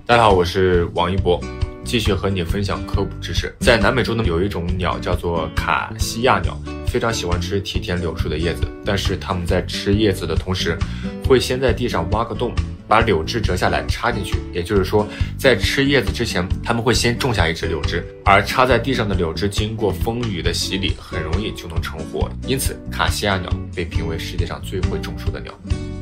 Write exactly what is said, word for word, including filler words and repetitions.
大家好，我是王一博，继续和你分享科普知识。在南美洲呢，有一种鸟叫做卡西亚鸟，非常喜欢吃梯田柳树的叶子，但是它们在吃叶子的同时，会先在地上挖个洞，把柳枝折下来插进去。也就是说，在吃叶子之前，它们会先种下一只柳枝，而插在地上的柳枝经过风雨的洗礼，很容易就能成活。因此，卡西亚鸟被评为世界上最会种树的鸟。